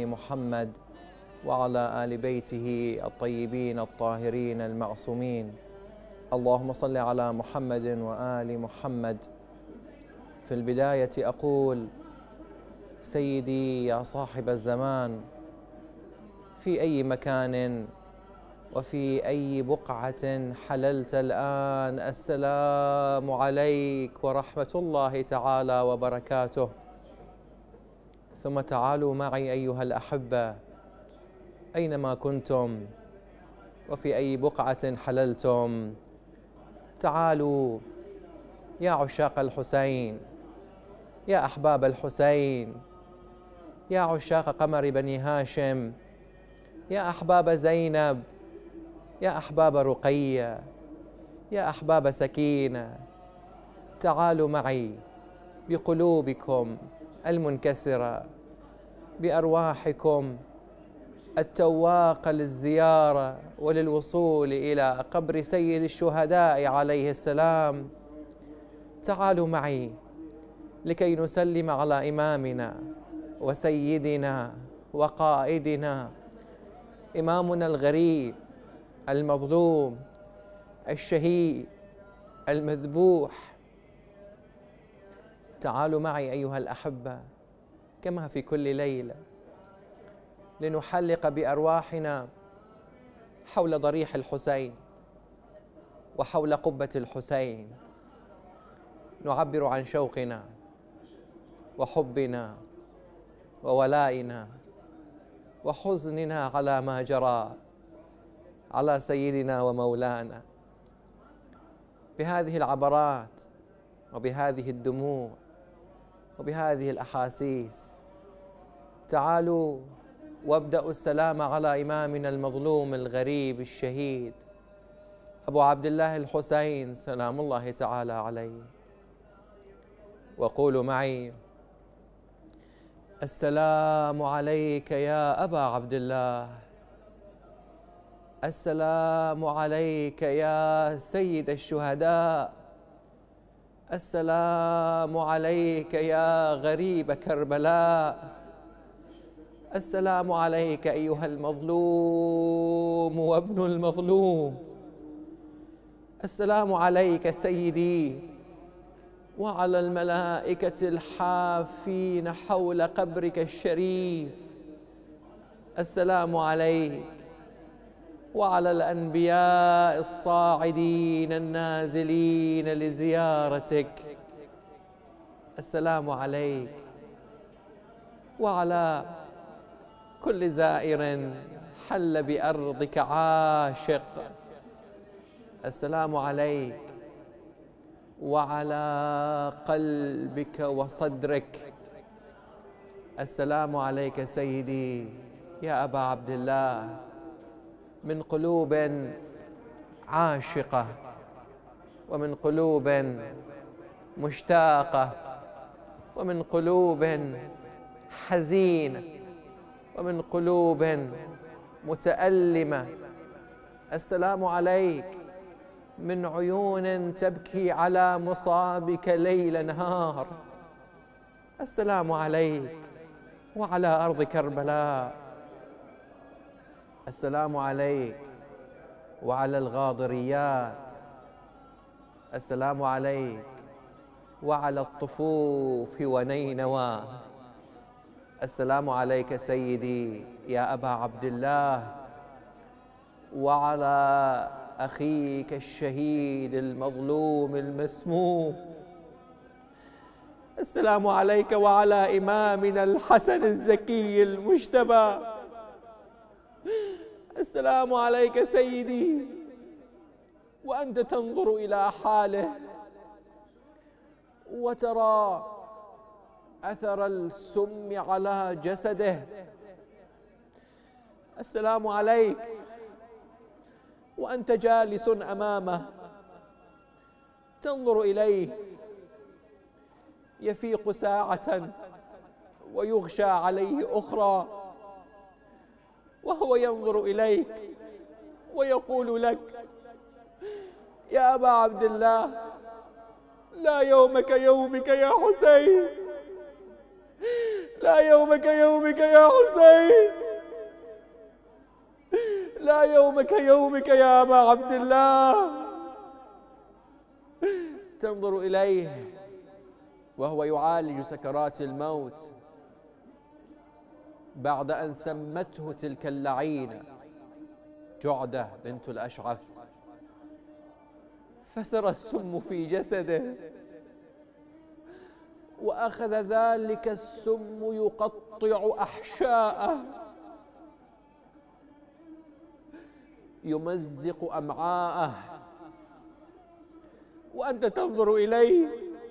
آل محمد وعلى آل بيته الطيبين الطاهرين المعصومين. اللهم صل على محمد وآل محمد. في البداية أقول: سيدي يا صاحب الزمان، في أي مكان وفي أي بقعة حللت الآن، السلام عليك ورحمة الله تعالى وبركاته. ثم تعالوا معي أيها الأحبة، أينما كنتم وفي أي بقعة حللتم، تعالوا يا عشاق الحسين، يا أحباب الحسين، يا عشاق قمر بني هاشم، يا أحباب زينب، يا أحباب رقية، يا أحباب سكينة، تعالوا معي بقلوبكم المنكسرة، بأرواحكم التواقة للزيارة وللوصول إلى قبر سيد الشهداء عليه السلام. تعالوا معي لكي نسلم على إمامنا وسيدنا وقائدنا، إمامنا الغريب المظلوم الشهيد المذبوح. تعالوا معي أيها الأحبة كما في كل ليلة لنحلق بأرواحنا حول ضريح الحسين وحول قبة الحسين، نعبر عن شوقنا وحبنا وولائنا وحزننا على ما جرى على سيدنا ومولانا. بهذه العبرات وبهذه الدموع وبهذه الأحاسيس تعالوا وابدأوا السلام على إمامنا المظلوم الغريب الشهيد أبو عبد الله الحسين سلام الله تعالى عليه، وقولوا معي: السلام عليك يا أبا عبد الله، السلام عليك يا سيد الشهداء، السلام عليك يا غريب كربلاء، السلام عليك أيها المظلوم وابن المظلوم، السلام عليك سيدي وعلى الملائكة الحافين حول قبرك الشريف، السلام عليك وعلى الأنبياء الصاعدين النازلين لزيارتك، السلام عليك وعلى كل زائر حل بأرضك عاشق، السلام عليك وعلى قلبك وصدرك، السلام عليك سيدي يا أبا عبد الله، من قلوب عاشقة ومن قلوب مشتاقة ومن قلوب حزينة ومن قلوب متألمة، السلام عليك من عيون تبكي على مصابك ليل نهار، السلام عليك وعلى أرض كربلاء، السلام عليك وعلى الغاضريات، السلام عليك وعلى الطفوف ونينوى، السلام عليك سيدي يا أبا عبد الله وعلى أخيك الشهيد المظلوم المسموم، السلام عليك وعلى إمامنا الحسن الزكي المجتبى، السلام عليك سيدي وأنت تنظر إلى حاله وترى أثر السم على جسده، السلام عليك وأنت جالس أمامه تنظر إليه يفيق ساعة ويغشى عليه أخرى، وهو ينظر إليك ويقول لك: يا أبا عبد الله، لا يومك يومك يا حسين، لا يومك يومك يا حسين، لا يومك يومك يا أبا عبد الله. تنظر إليه وهو يعالج سكرات الموت بعد أن سمته تلك اللعينة جعدة بنت الأشعث، فسر السم في جسده، وأخذ ذلك السم يقطع أحشاءه، يمزق أمعاءه، وأنت تنظر إليه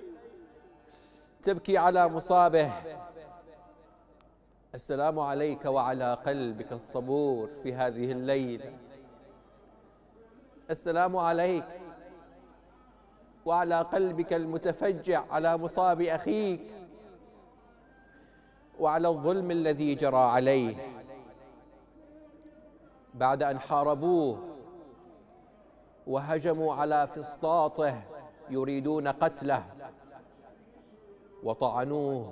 تبكي على مصابه. السلام عليك وعلى قلبك الصبور في هذه الليلة، السلام عليك وعلى قلبك المتفجع على مصاب أخيك وعلى الظلم الذي جرى عليه بعد أن حاربوه وهجموا على فسطاطه يريدون قتله وطعنوه.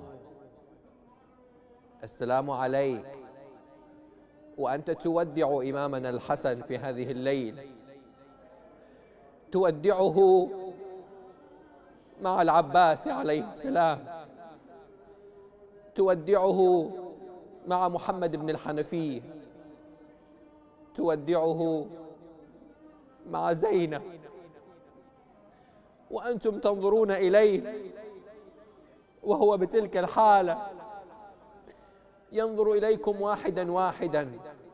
السلام عليك وأنت تودع إمامنا الحسن في هذه الليلة، تودعه مع العباس عليه السلام، تودعه مع محمد بن الحنفية، تودعه مع زينب، وأنتم تنظرون إليه وهو بتلك الحالة، ينظر إليكم واحدا واحدا،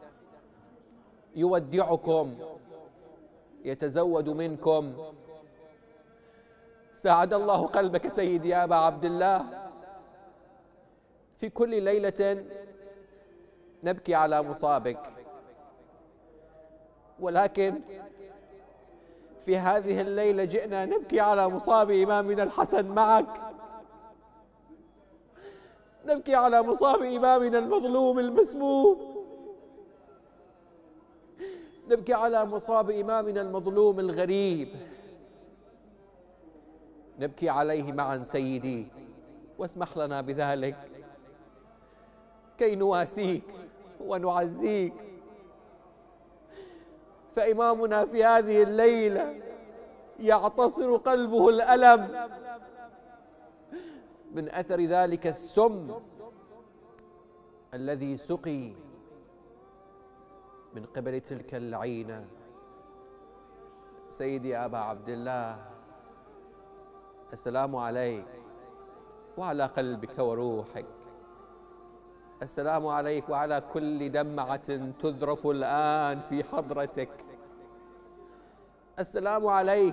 يودعكم، يتزود منكم. ساعد الله قلبك سيدي يا أبا عبد الله. في كل ليلة نبكي على مصابك، ولكن في هذه الليلة جئنا نبكي على مصاب إمامنا الحسن معك، نبكي على مصاب إمامنا المظلوم المسموم، نبكي على مصاب إمامنا المظلوم الغريب، نبكي عليه معا سيدي، واسمح لنا بذلك كي نواسيك ونعزيك. فإمامنا في هذه الليلة يعتصر قلبه الألم من أثر ذلك السم الذي سقي من قبل تلك اللعينة. سيدي أبا عبد الله، السلام عليك وعلى قلبك وروحك، السلام عليك وعلى كل دمعة تذرف الآن في حضرتك، السلام عليك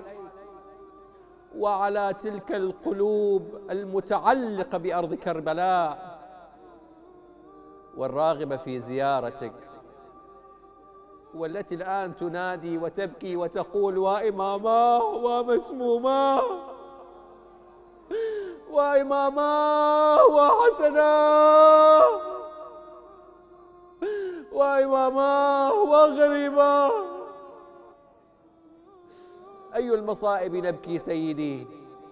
وعلى تلك القلوب المتعلقة بأرض كربلاء والراغبة في زيارتك، والتي الآن تنادي وتبكي وتقول: وإماما ومسموما وإماما وحسنا وإماما وغريبا. أي المصائب نبكي سيدي؟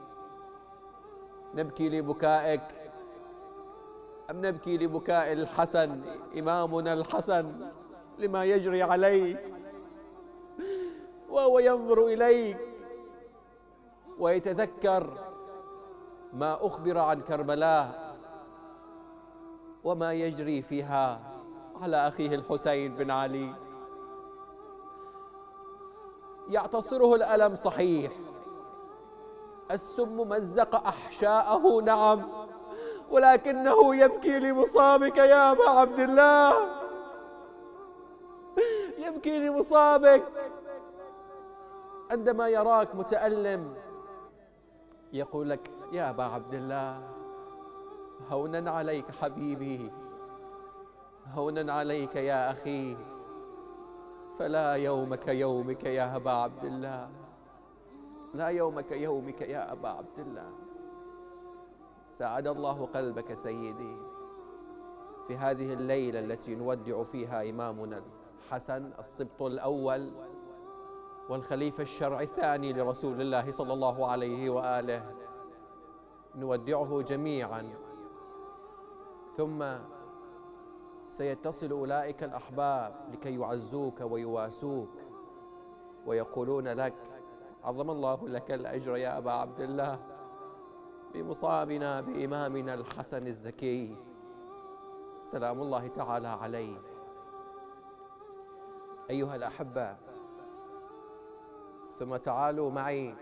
نبكي لبكائك أم نبكي لبكاء الحسن إمامنا الحسن لما يجري عليك وهو ينظر إليك ويتذكر ما أخبر عن كربلاء وما يجري فيها على أخيه الحسين بن علي؟ يعتصره الألم صحيح، السم مزق أحشاءه نعم، ولكنه يبكي لمصابك يا أبا عبد الله، يبكي لمصابك عندما يراك متألم يقول لك: يا أبا عبد الله، هونا عليك حبيبي، هونا عليك يا أخي، فلا يومك يومك يا أبا عبد الله، لا يومك يومك يا أبا عبد الله. ساعد الله قلبك سيدي في هذه الليلة التي نودع فيها إمامنا الحسن السبط الأول والخليفة الشرعي الثاني لرسول الله صلى الله عليه وآله. نودعه جميعا ثم سيتصل أولئك الأحباب لكي يعزوك ويواسوك ويقولون لك: عظم الله لك الأجر يا أبا عبد الله بمصابنا بإمامنا الحسن الزكي سلام الله تعالى عليه. أيها الأحبة، ثم تعالوا معي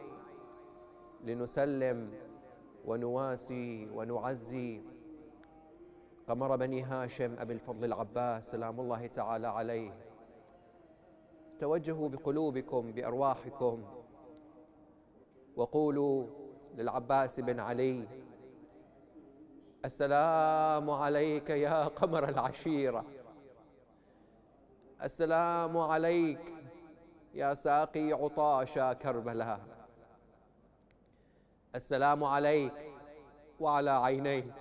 لنسلم ونواسي ونعزي قمر بني هاشم أبي الفضل العباس سلام الله تعالى عليه. توجهوا بقلوبكم بأرواحكم وقولوا للعباس بن علي: السلام عليك يا قمر العشيرة، السلام عليك يا ساقي عطاشا كربلاء، السلام عليك وعلى عينيك،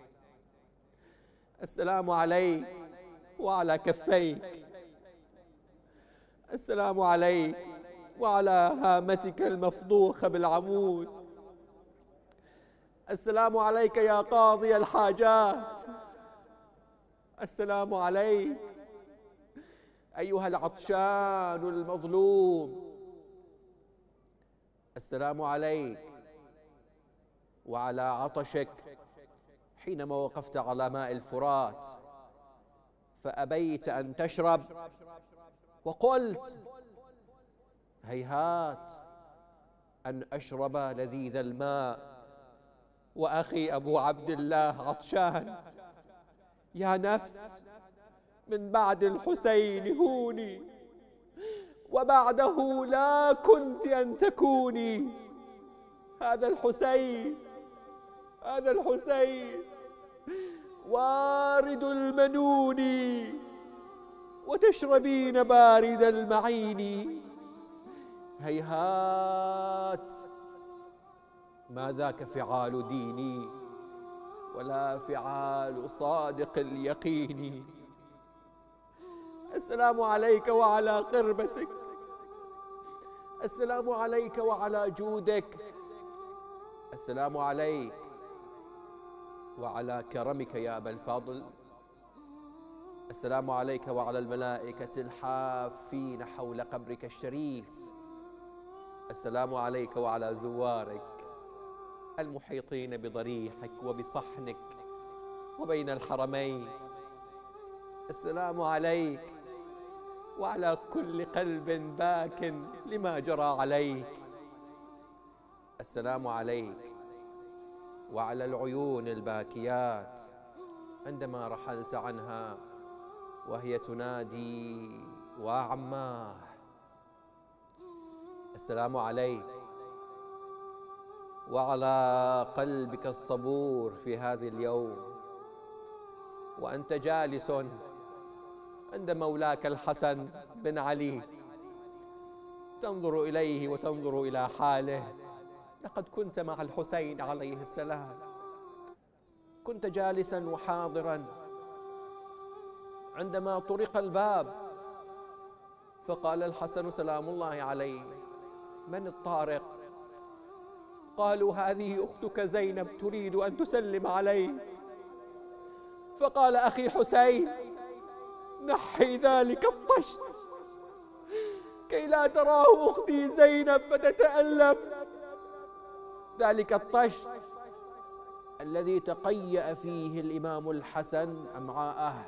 السلام عليك وعلى كفيك، السلام عليك وعلى هامتك المفضوخة بالعمود، السلام عليك يا قاضي الحاجات، السلام عليك أيها العطشان المظلوم، السلام عليك وعلى عطشك حينما وقفت على ماء الفرات فأبيت أن تشرب وقلت: هيهات أن أشرب لذيذ الماء وأخي أبو عبد الله عطشان. يا نفس، من بعد الحسين هوني، وبعده لا كنت أن تكوني. هذا الحسين وارد المنون، وتشربين بارد المعين. هيهات، ما ذاك فعال ديني ولا فعال صادق اليقين. السلام عليك وعلى قربتك، السلام عليك وعلى جودك، السلام عليك وعلى كرمك يا أبا الفضل، السلام عليك وعلى الملائكة الحافين حول قبرك الشريف، السلام عليك وعلى زوارك المحيطين بضريحك وبصحنك وبين الحرمين، السلام عليك وعلى كل قلب باك لما جرى عليك، السلام عليك وعلى العيون الباكيات عندما رحلت عنها وهي تنادي: وعماه. السلام عليك وعلى قلبك الصبور في هذا اليوم وأنت جالس عند مولاك الحسن بن علي تنظر إليه وتنظر إلى حاله. لقد كنت مع الحسين عليه السلام، كنت جالسا وحاضرا عندما طرق الباب فقال الحسن سلام الله عليه: من الطارق؟ قالوا: هذه أختك زينب تريد أن تسلم عليه. فقال: أخي حسين، نحي ذلك الطشت كي لا تراه أختي زينب فتتألم. ذلك الطشت الذي تقيأ فيه الإمام الحسن أمعاءه.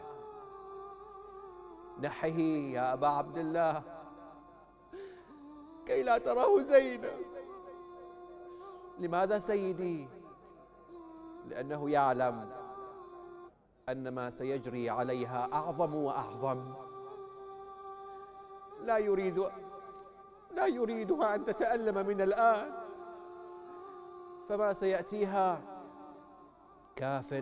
نحيه يا أبا عبد الله كي لا تراه زينب. لماذا سيدي؟ لأنه يعلم أن ما سيجري عليها أعظم وأعظم. لا يريدها أن تتألم من الآن، فما سيأتيها كاف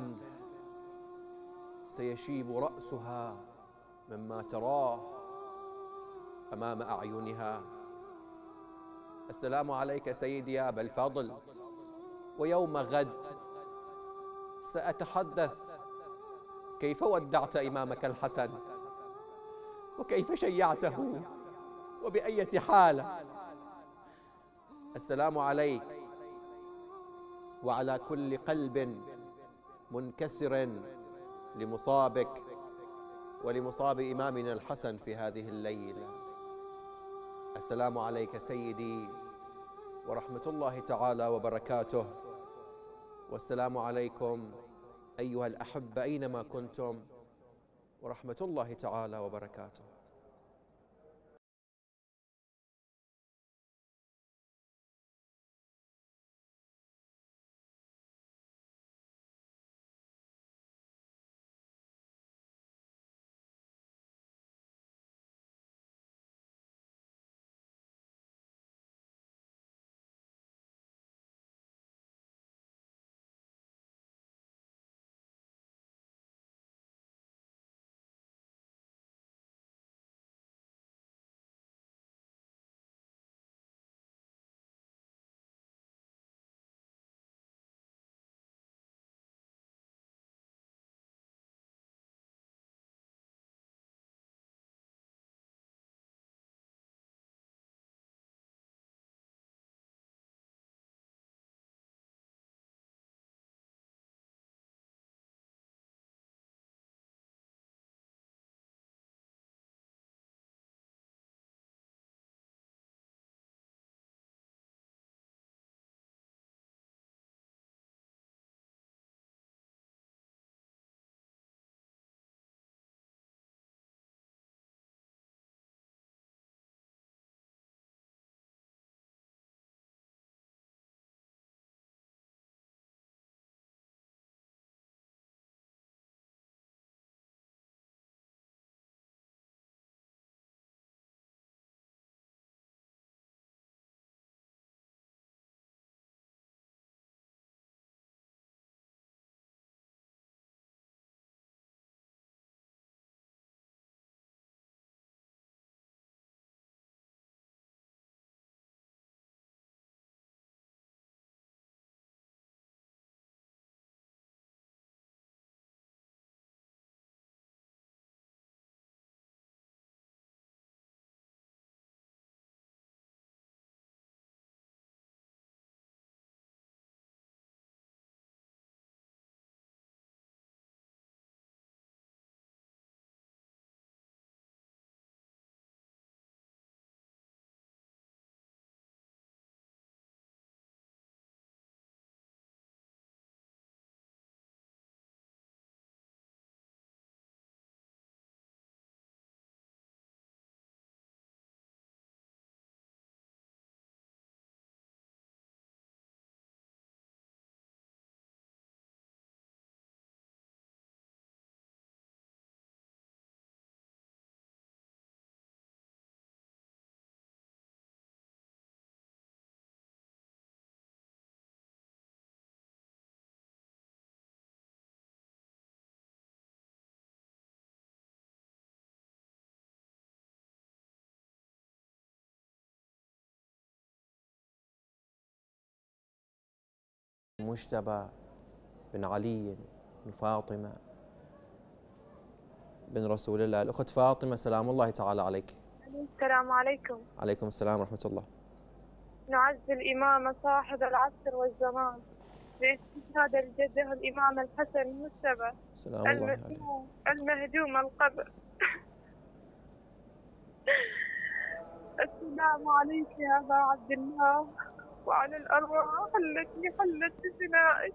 سيشيب رأسها مما تراه أمام أعينها. السلام عليك سيدي يا أبا الفضل، ويوم غد سأتحدث كيف ودعت إمامك الحسن وكيف شيعته وبأية حالة. السلام عليك وعلى كل قلب منكسر لمصابك ولمصاب إمامنا الحسن في هذه الليلة. السلام عليك سيدي ورحمة الله تعالى وبركاته، والسلام عليكم أيها الأحبة أينما كنتم، ورحمة الله تعالى وبركاته. مجتبى بن علي بن فاطمة بن رسول الله. الأخت فاطمة سلام الله تعالى عليك. السلام عليكم. عليكم السلام ورحمة الله. نعز الإمام صاحب العصر والزمان باستشهاد الجده الإمام الحسن المجتبى سلام الله عليك. المهدوم القبر. السلام عليك يا أبا عبد الله وعلى الأرواح التي حلت بثنائك.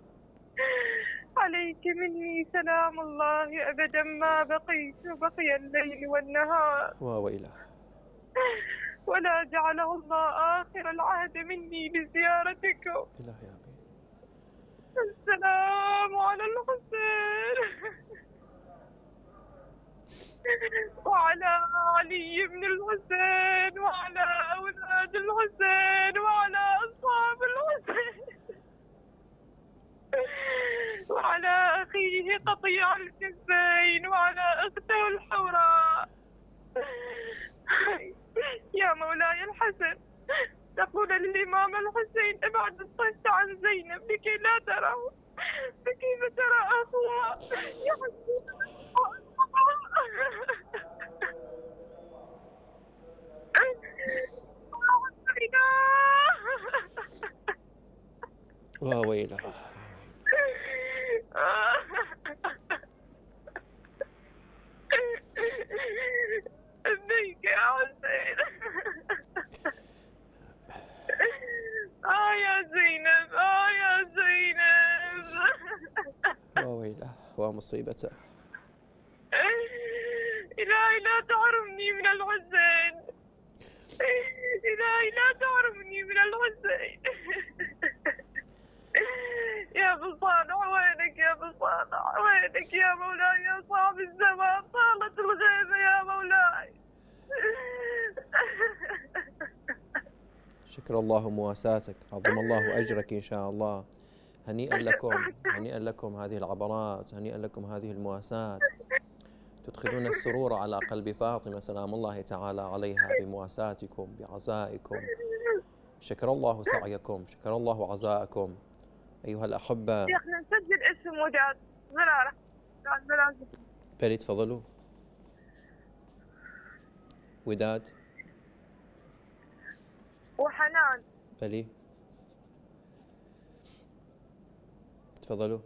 عليك مني سلام الله أبدا ما بقيت بقي الليل والنهار وويله، ولا جعله الله آخر العهد مني بزيارتكم. إله يا أبي. السلام على الحسين وعلى علي بن الحسين وعلى أولاد الحسين وعلى أصحاب الحسين وعلى أخيه قطيع الكفين وعلى أخته الحوراء. يا مولاي الحسن، تقول للإمام الحسين ابعد الطهس عن زينب لكي لا تراه، فكيف ترى أخوها يا حسين؟ وويله. وويله ومصيبته. إلهي لا تحرمني من الحسين، إلهي لا تحرمني من الحسين. يا أبو صالح وينك يا أبو صالح، وينك يا مولاي يا صاحب الزمان، طالت الغيبة يا مولاي. شكر الله مواساتك، عظم الله أجرك إن شاء الله. هنيئا لكم، هنيئا لكم هذه العبرات، هنيئا لكم هذه المواساة، تدخلون السرور على قلب فاطمة سلام الله تعالى عليها بمواساتكم بعزائكم. شكر الله سعيكم، شكر الله عزاءكم أيها الأحبة. شيخنا نسجل اسم وداد زرارة. بلي تفضلوا. وداد وحنان. بلي تفضلوا.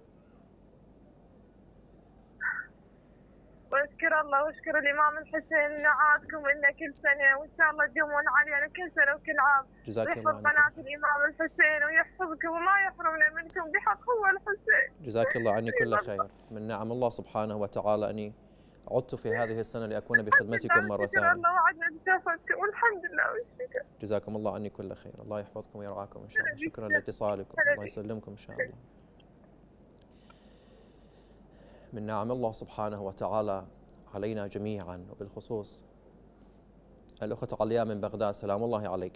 واشكر الله واشكر الامام الحسين انه عادكم لنا كل سنه، وان شاء الله تجمعون علينا كل سنه وكل عام. جزاك الله ويحفظ بنات الامام الحسين ويحفظكم وما يحرمنا منكم بحق هو الحسين. جزاك الله عني كل خير. من نعم الله سبحانه وتعالى أني عدت في هذه السنة لأكون بخدمتكم مرة ثانية. شكر الله وعدنا بشفتكم والحمد لله والشكر. جزاكم الله عني كل خير، الله يحفظكم ويرعاكم إن شاء الله. شكرا لاتصالكم، الله يسلمكم إن شاء الله. من نعم الله سبحانه وتعالى علينا جميعا، وبالخصوص الأخت علياء من بغداد، سلام الله عليك.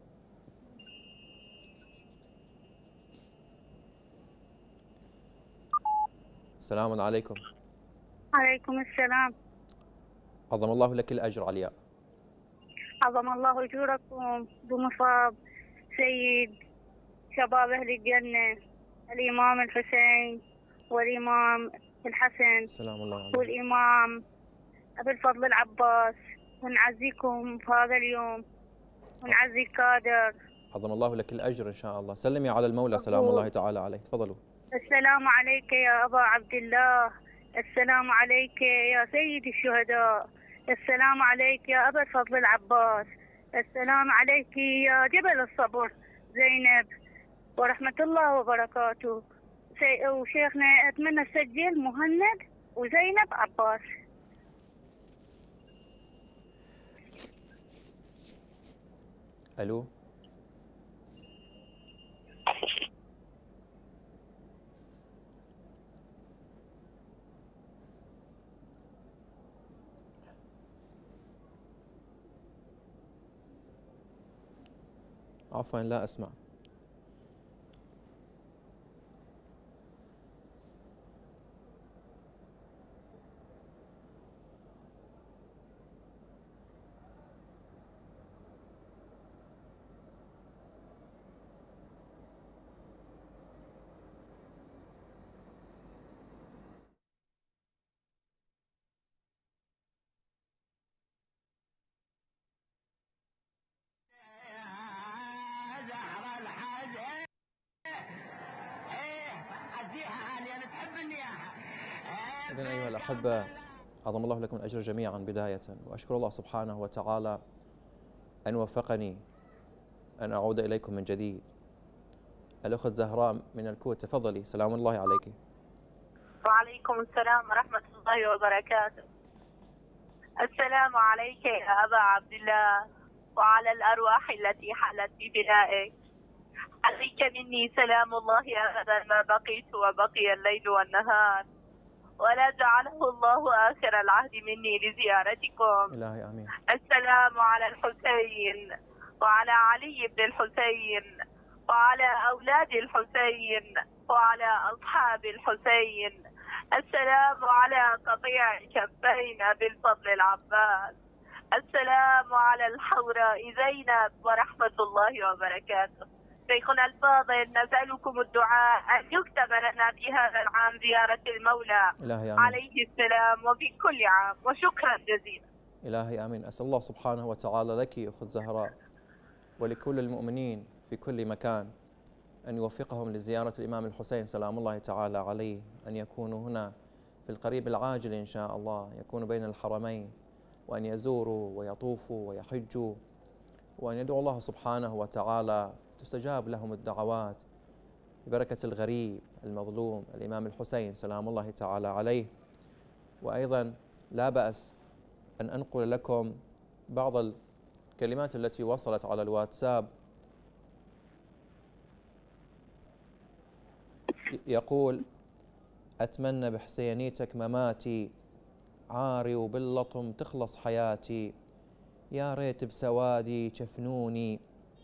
السلام عليكم. عليكم السلام. عظم الله لك الأجر علياء. عظم الله أجوركم بمصاب سيد شباب أهل الجنة الإمام الحسين والإمام الحسن، سلام الله عليك، والإمام أبي الفضل العباس، ونعزيكم في هذا اليوم ونعزي الكادر. عظم الله لك الأجر إن شاء الله. سلمي على المولى سلام الله تعالى عليه. تفضلوا. السلام عليك يا أبا عبد الله، السلام عليك يا سيد الشهداء، السلام عليك يا أبا الفضل العباس، السلام عليك يا جبل الصبر زينب، ورحمة الله وبركاته. وشيخنا أتمنى تسجل مهند وزينب عباس. ألو. عفوا لا أسمع. إذن أيها الأحبة، عظم الله لكم الأجر جميعا بداية، وأشكر الله سبحانه وتعالى أن وفقني أن أعود إليكم من جديد. الأخت زهراء من الكويت، تفضلي. سلام الله عليك. وعليكم السلام ورحمة الله وبركاته. السلام عليك يا أبا عبد الله، وعلى الأرواح التي حلت ببنائك. عليك مني سلام الله أبدا ما بقيت وبقي الليل والنهار، ولا جعله الله آخر العهد مني لزيارتكم. إلهي آمين. السلام على الحسين وعلى علي بن الحسين وعلى أولاد الحسين وعلى أصحاب الحسين. السلام على قطيع كفين أبي الفضل العباس. السلام على الحوراء زينب ورحمة الله وبركاته. شيخنا الفاضل، نسألكم الدعاء أن يكتب لنا في هذا العام زيارة المولى عليه السلام وفي كل عام، وشكرا جزيلا. إلهي آمين. أسأل الله سبحانه وتعالى لك أخت زهراء ولكل المؤمنين في كل مكان أن يوفقهم لزيارة الإمام الحسين سلام الله تعالى عليه، أن يكونوا هنا في القريب العاجل إن شاء الله، يكونوا بين الحرمين، وأن يزوروا ويطوفوا ويحجوا، وأن يدعو الله سبحانه وتعالى تستجاب لهم الدعوات ببركة الغريب المظلوم الإمام الحسين سلام الله تعالى عليه. وأيضا لا بأس أن أنقل لكم بعض الكلمات التي وصلت على الواتساب. يقول: أتمنى بحسينيتك مماتي، عاري وباللطم تخلص حياتي، يا ريت بسوادي جفنوني،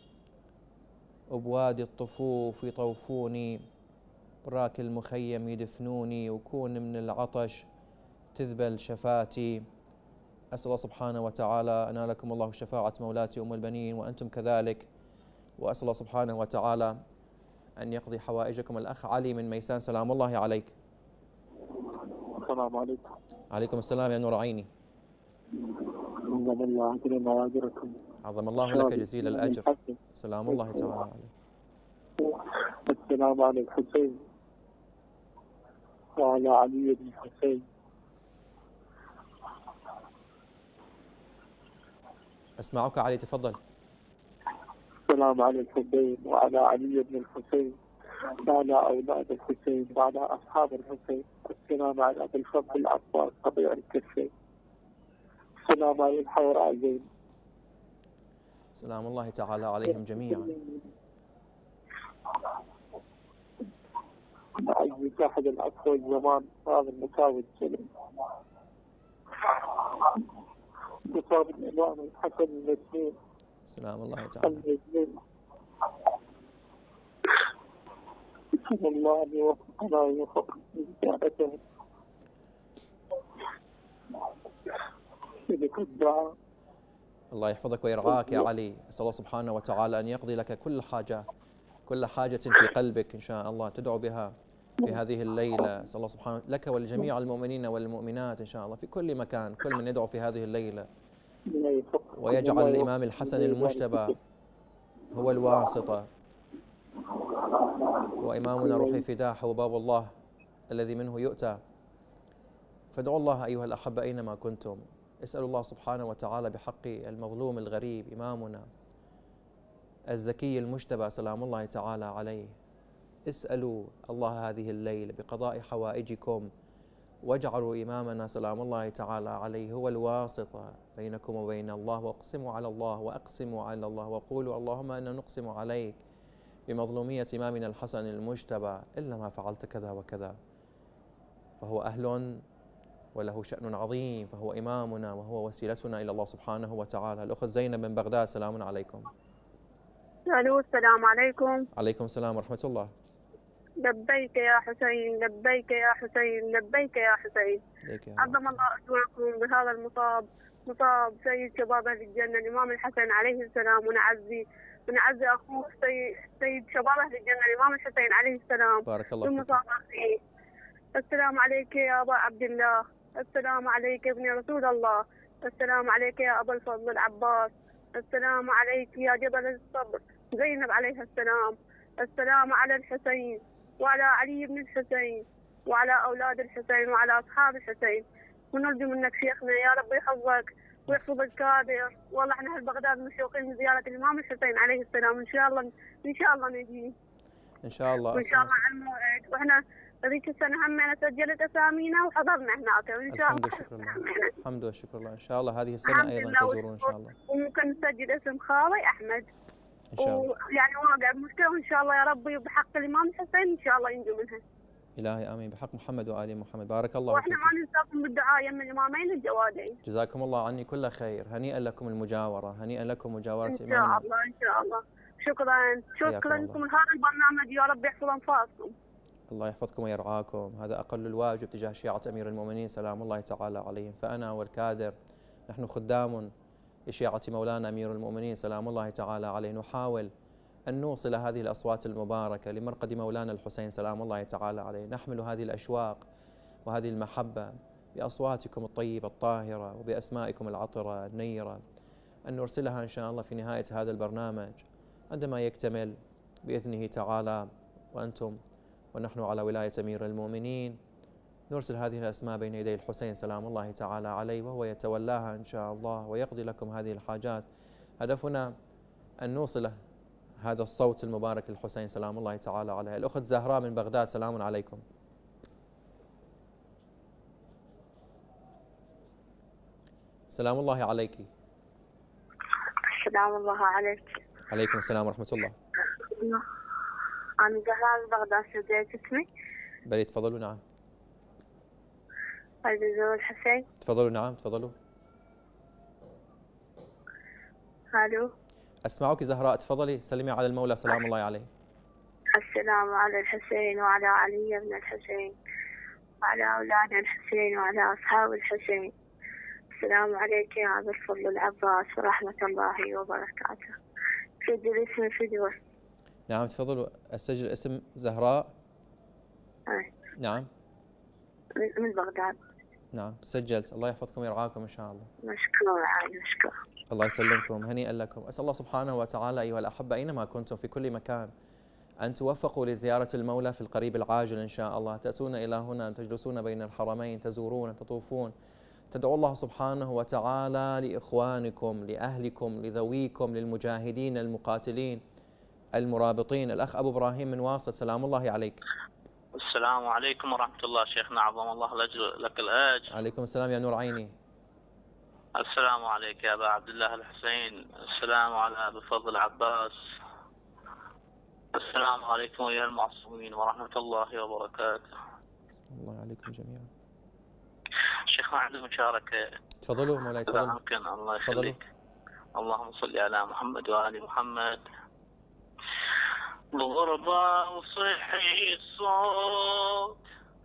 وبوادي الطفوف يطوفوني، براك المخيم يدفنوني، وكون من العطش تذبل شفاتي. أسأل الله سبحانه وتعالى أن لكم الله شفاعة مولاتي أم البنين وأنتم كذلك، وأسأل الله سبحانه وتعالى أن يقضي حوائجكم. الأخ علي من ميسان سلام الله عليك. السلام عليكم. عليكم السلام يا نور عيني. عظم الله أجرنا وأجركم. عظم الله لك جزيل الأجر. سلام الله تعالى عليك. السلام على الحسين وعلى علي بن الحسين. أسمعك علي، تفضل. السلام على الحسين وعلى علي بن الحسين وعلى أولاد الحسين وعلى أصحاب الحسين. السلام على أبي الفضل العباس ربيع الكفين. السلام على الحوراء زين. سلام الله تعالى عليهم جميعا. أعز صاحب العصر والزمان هذا المساوي السلم، مصاب الإمام الحسن المسلم سلام الله تعالى. الله أن يوفقنا ويوفق زيارته. لك الدعاء. الله يحفظك ويرعاك يا علي. أسأل الله سبحانه وتعالى أن يقضي لك كل حاجة في قلبك إن شاء الله تدعو بها في هذه الليلة. أسأل الله سبحانه لك ولجميع المؤمنين والمؤمنات إن شاء الله في كل مكان، كل من يدعو في هذه الليلة، ويجعل الإمام الحسن المجتبى هو الواسطة، وإمامنا روحي فداه هو باب الله الذي منه يؤتى. فادعوا الله أيها الأحبة أينما كنتم. اسألوا الله سبحانه وتعالى بحق المظلوم الغريب إمامنا الزكي المجتبى سلام الله تعالى عليه. اسألوا الله هذه الليلة بقضاء حوائجكم، واجعلوا إمامنا سلام الله تعالى عليه هو الواسطة بينكم وبين الله. واقسموا على الله وقولوا اللهم إنا نقسم عليك بمظلومية إمامنا الحسن المجتبى إلا ما فعلت كذا وكذا، فهو أهل وله شأن عظيم، فهو إمامنا وهو وسيلتنا إلى الله سبحانه وتعالى. الأخت زينب من بغداد سلام عليكم. الو السلام عليكم. عليكم السلام ورحمة الله. لبيك يا حسين، لبيك يا حسين، لبيك يا حسين. عظم الله أجركم بهذا المصاب، مصاب سيد شباب أهل الجنة الإمام الحسن عليه السلام، ونعزي أخوه سيد شباب أهل الجنة الإمام الحسين عليه السلام. بارك الله فيك. فيه. السلام عليك يا أبا عبد الله، السلام عليك يا ابن رسول الله، السلام عليك يا أبا الفضل العباس، السلام عليك يا جبل الصبر زينب عليها السلام، السلام على الحسين وعلى علي بن الحسين وعلى أولاد الحسين وعلى أصحاب الحسين. ونرجو منك شيخنا يا رب يحفظك ويحفظ الكادر. والله احنا اهل بغداد مشوقين من زيارة الإمام الحسين عليه السلام، إن شاء الله نجي إن شاء الله، وإن شاء الله على الموعد. وإحنا هذيك السنة همنا سجلت أسامينا وحضرنا هناك وإن شاء الله. الحمد والشكر لله. إن شاء الله هذه السنة أيضا تزورون إن شاء الله. وممكن نسجل اسم خالي أحمد إن شاء الله. يعني واقع بمشكلة وإن شاء الله يا ربي بحق الإمام الحسين إن شاء الله ينجو منها. إلهي آمين بحق محمد وآل محمد. بارك الله فيكم. وإحنا ما ننساكم بالدعاء يم الإمامين الجوادين. جزاكم الله عني كل خير. هنيئا لكم المجاورة، هنيئا لكم مجاورة إن إمامنا. شاء الله إن شاء الله. شكرا لكم هذا البرنامج، يا رب يحفظ أنفاسكم. الله يحفظكم ويرعاكم. هذا أقل الواجب تجاه شيعة أمير المؤمنين سلام الله تعالى عليهم. فأنا والكادر نحن خدام لشيعة مولانا أمير المؤمنين سلام الله تعالى عليه، نحاول أن نوصل هذه الأصوات المباركة لمرقد مولانا الحسين سلام الله تعالى عليه. نحمل هذه الأشواق وهذه المحبة بأصواتكم الطيبة الطاهرة وبأسمائكم العطرة النيرة، أن نرسلها إن شاء الله في نهاية هذا البرنامج عندما يكتمل بإذنه تعالى، وأنتم ونحن على ولاية أمير المؤمنين نرسل هذه الأسماء بين يدي الحسين سلام الله تعالى عليه، وهو يتولاها إن شاء الله ويقضي لكم هذه الحاجات. هدفنا أن نوصل هذا الصوت المبارك للحسين سلام الله تعالى عليه. الأخت زهراء من بغداد، سلام عليكم. سلام الله عليك. السلام الله عليك. عليكم السلام ورحمة الله. أنا زهراء من بغداد، سجلت اسمي؟ بلي تفضلوا. نعم. عزيز الحسين. تفضلوا. نعم تفضلوا. الو. أسمعك زهراء، تفضلي سلمي على المولى سلام الله عليه. السلام على الحسين وعلى علي بن الحسين وعلى أولاد الحسين وعلى أصحاب الحسين. السلام عليك يا أبا الفضل العباس ورحمة الله وبركاته. سجل اسمي فدوة. نعم تفضلوا. أسجل اسم زهراء. نعم. من بغداد. نعم سجلت. الله يحفظكم ويرعاكم إن شاء الله. مشكور عادي مشكور. الله يسلمكم، هنيئا لكم. أسأل الله سبحانه وتعالى أيها الأحبة أينما كنتم في كل مكان أن توفقوا لزيارة المولى في القريب العاجل إن شاء الله. تأتون إلى هنا، تجلسون بين الحرمين، تزورون، تطوفون، تدعو الله سبحانه وتعالى لإخوانكم، لأهلكم، لذويكم، للمجاهدين المقاتلين المرابطين. الأخ أبو إبراهيم من واصل، سلام الله عليك. السلام عليكم ورحمة الله شيخنا، عظم الله لك الأجر. عليكم السلام يا نور عيني. السلام عليك يا أبا عبد الله الحسين. السلام على أبي الفضل العباس. السلام عليكم يا المعصومين ورحمة الله وبركاته. الله عليكم جميعا. شيخنا عندي مشاركة. تفضلوا مولاي تفضلوا. ممكن؟ الله يخليك. اللهم صل على محمد وآل محمد. بغربة وصحي الصوت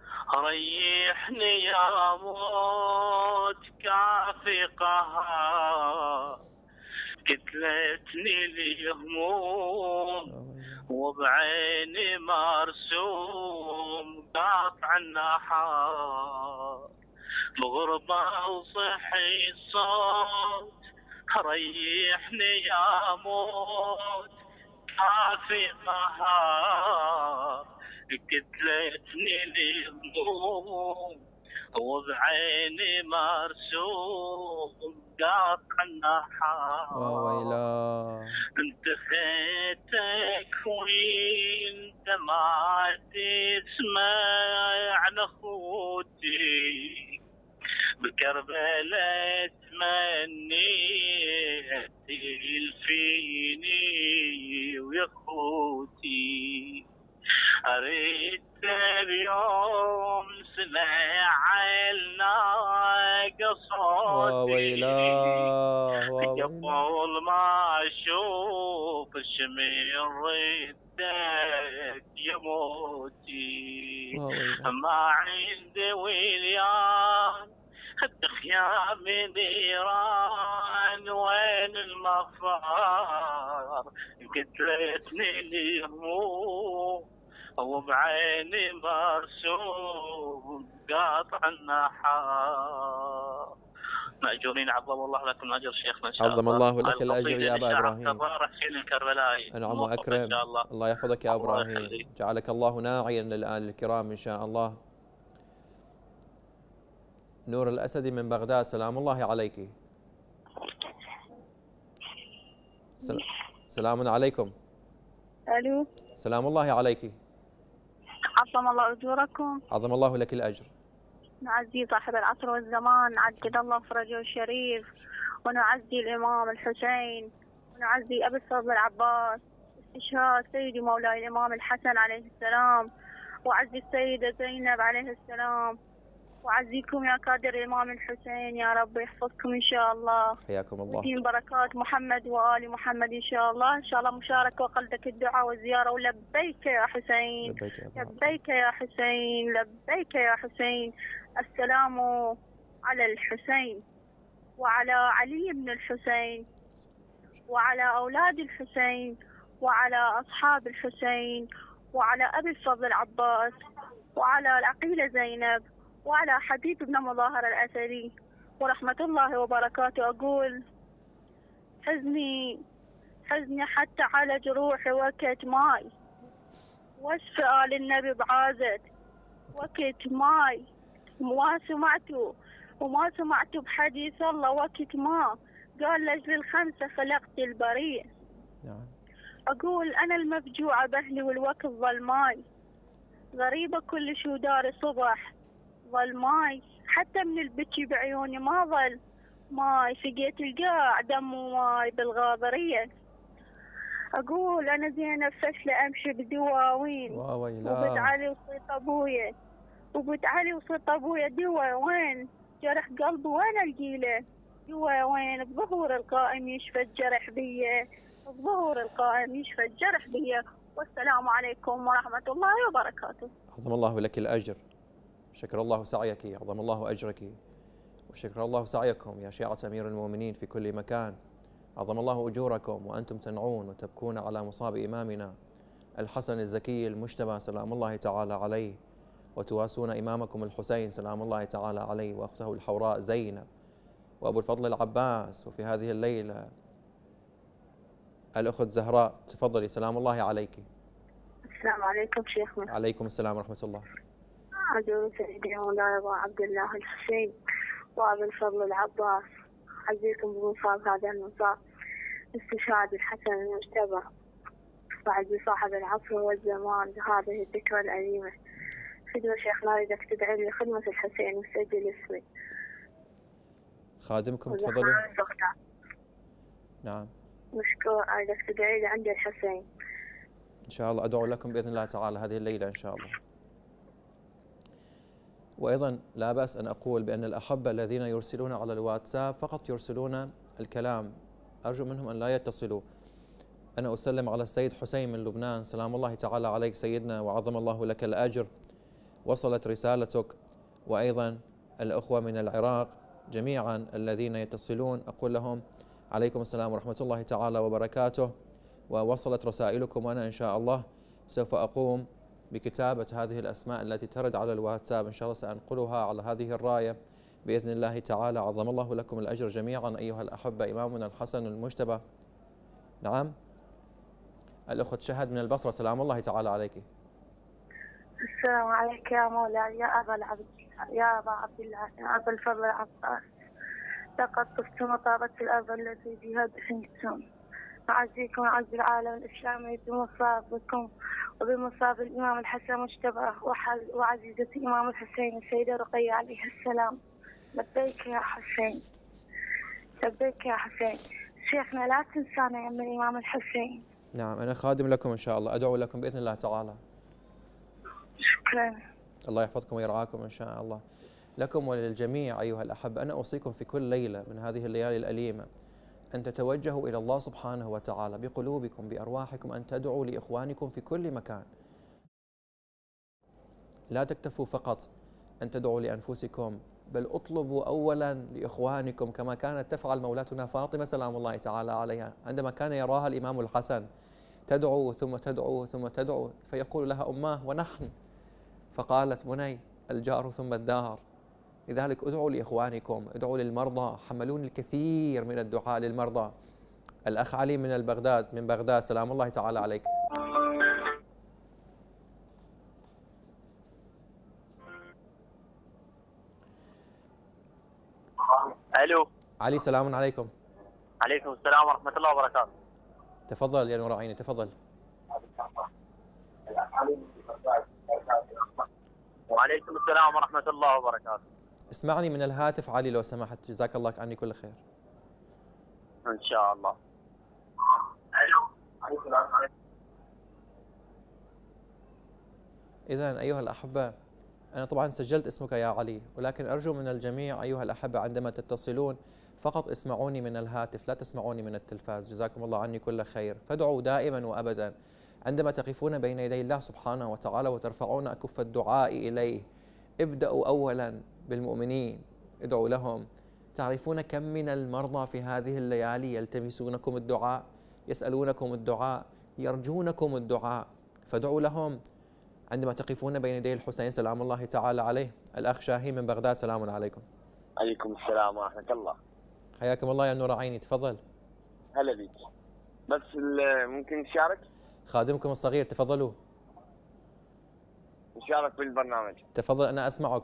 ريحني يا موت، كافي قهار قتلتني الهموم وبعيني مرسوم قاطع النحار. بغربة وصحي الصوت ريحني يا موت، كافي قهار قتلتني الهموم وبعيني مرسوم قاطع النحار. ويلا انتهيتك وانت ما تسمع لاخوتي، بكربلاء تمنيت الفيني ويا اخوتي. اريد اليوم سمعنا قصوتي، قبل ما اشوف الشمير ردك يا موتي. ما عندي وليان الخيام نيران، وين المفار قتلتني الهموم وبعيني مرسوم قاطع النحار. مأجورين عظم الله لكم الأجر شيخنا إن شاء الله. عظم الله لك الأجر يا أبا إبراهيم. حسين الكربلائي. أنعم وأكرم. الله يحفظك يا إبراهيم، جعلك الله ناعيا للآل الكرام إن شاء الله. نور الأسدي من بغداد، سلام الله عليك. سلام عليكم. الو. سلام الله عليك. عظم الله أجوركم. عظم الله لك الأجر. نعزي صاحب العصر والزمان، عجل الله فرجه الشريف، ونعزي الإمام الحسين، ونعزي أبي الفضل العباس، استشهاد سيدي مولاي الإمام الحسن عليه السلام، وعزي السيدة زينب عليه السلام، وعزيكم يا كادر الإمام الحسين، يا رب يحفظكم إن شاء الله. حياكم الله. ودين بركات محمد وآل محمد إن شاء الله. إن شاء الله مشاركة وقلدك الدعاء والزيارة. ولبيك يا حسين، لبيك يا حسين، لبيك يا حسين. السلام على الحسين وعلى علي بن الحسين وعلى أولاد الحسين وعلى أصحاب الحسين وعلى أبي الفضل العباس وعلى العقيلة زينب وعلى حبيب بن مظاهر الأسدي ورحمة الله وبركاته. أقول حزني حتى على جروحي وقت ماي، واشفى آل النبي بعازت وقت ماي، وما سمعت بحديث الله وقت ما قال لأجل الخمسة خلقت البريء. أقول أنا المفجوعة بأهلي والوقت ظلماي، غريبة كلش وداري صبح ظلماي، حتى من البكي بعيوني ما ظل ماي، سقيت القاع دم وماي بالغاضرية. أقول أنا زينب فشلة أمشي بدواوين، وبنت علي وصيت أبويا، وبنت علي وصيت أبويا دوا وين جرح قلبي وين ألقيله، دوا وين بظهور القائم يشفى الجرح بيه، بظهور القائم يشفى الجرح بيه. والسلام عليكم ورحمة الله وبركاته. عظم الله لك الأجر، شكر الله سعيك، عظم الله أجرك، وشكر الله سعيكم يا شيعة أمير المؤمنين في كل مكان. عظم الله أجوركم وأنتم تنعون وتبكون على مصاب إمامنا الحسن الزكي المجتبى سلام الله تعالى عليه، وتواسون إمامكم الحسين سلام الله تعالى عليه، وأخته الحوراء زينب، وأبو الفضل العباس، وفي هذه الليلة الأخت زهراء. تفضلي، سلام الله عليك. السلام عليكم شيخنا. عليكم السلام ورحمة الله. أدعو سيدي مولاي أبو عبد الله الحسين وأبو الفضل العباس، أعزيكم بمصاب هذا المصاب، استشهاد الحسن المجتبى، وأعزي صاحب العصر والزمان بهذه الذكرى الأليمة. فدوى شيخنا أريدك تدعي لي خدمة الحسين وسجل اسمي. خادمكم تفضلوا. نعم. مشكور، أريدك تدعي لي عند الحسين. إن شاء الله أدعو لكم بإذن الله تعالى هذه الليلة إن شاء الله. وأيضا لا بأس أن أقول بأن الأحبة الذين يرسلون على الواتساب فقط يرسلون الكلام، أرجو منهم أن لا يتصلوا. أنا أسلم على السيد حسين من لبنان، سلام الله تعالى عليك سيدنا وعظم الله لك الأجر، وصلت رسالتك. وأيضا الأخوة من العراق جميعا الذين يتصلون أقول لهم عليكم السلام ورحمة الله تعالى وبركاته، ووصلت رسائلكم، وأنا إن شاء الله سوف أقوم بكتابة هذه الأسماء التي ترد على الواتساب، إن شاء الله سأنقلها على هذه الراية بإذن الله تعالى. عظم الله لكم الأجر جميعا أيها الأحبة. إمامنا الحسن المجتبى. نعم. الأخت شهد من البصرة، سلام الله تعالى عليك. السلام عليك يا مولاي يا أبا عبد الله يا أبا الفضل العباس، لقد طفت مطابة الأرض التي بها دفنتم، أعزيكم وأعز العالم الإسلامي بمصابكم وبمصاب الإمام الحسن المجتبى وعزيزة الإمام الحسين السيدة رقية عليه السلام. لبيك يا حسين، لبيك يا حسين. شيخنا لا تنسانا يا الإمام الحسين. نعم، أنا خادم لكم إن شاء الله، أدعو لكم بإذن الله تعالى. شكرا. الله يحفظكم ويرعاكم إن شاء الله. لكم وللجميع أيها الأحبة، أنا أوصيكم في كل ليلة من هذه الليالي الأليمة أن تتوجهوا إلى الله سبحانه وتعالى بقلوبكم بأرواحكم، أن تدعوا لإخوانكم في كل مكان. لا تكتفوا فقط أن تدعوا لأنفسكم، بل اطلبوا أولا لإخوانكم كما كانت تفعل مولاتنا فاطمة سلام الله تعالى عليها، عندما كان يراها الإمام الحسن تدعو ثم تدعو ثم تدعو، فيقول لها أماه ونحن، فقالت بني الجار ثم الدار. لذلك ادعوا لإخوانكم، ادعوا للمرضى، حملون الكثير من الدعاء للمرضى. الأخ علي من بغداد سلام الله تعالى عليك. الو علي، سلام عليكم. عليكم السلام ورحمة الله وبركاته. تفضل يا نور عيني، تفضل. وعليكم السلام ورحمة الله وبركاته. اسمعني من الهاتف علي لو سمحت، جزاك الله عني كل خير. إن شاء الله. إذن أيها الأحبة، أنا طبعا سجلت اسمك يا علي، ولكن أرجو من الجميع أيها الأحبة عندما تتصلون فقط اسمعوني من الهاتف، لا تسمعوني من التلفاز، جزاكم الله عني كل خير. فادعوا دائما وأبدا عندما تقفون بين يدي الله سبحانه وتعالى وترفعون أكف الدعاء إليه. ابدأوا أولا بالمؤمنين، ادعوا لهم. تعرفون كم من المرضى في هذه الليالي يلتمسونكم الدعاء، يسألونكم الدعاء، يرجونكم الدعاء، فادعوا لهم عندما تقفون بين يدي الحسين سلام الله تعالى عليه. الأخ شاهين من بغداد، سلام عليكم. عليكم السلام ورحمة الله. حياكم الله يا نور عيني، تفضل. هلا بك. بس ممكن نشارك؟ خادمكم الصغير، تفضلوا. نشارك بالبرنامج. تفضل، أنا أسمعك.